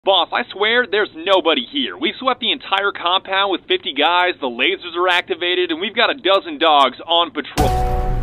Boss, I swear there's nobody here. We swept the entire compound with 50 guys, the lasers are activated, and we've got a dozen dogs on patrol.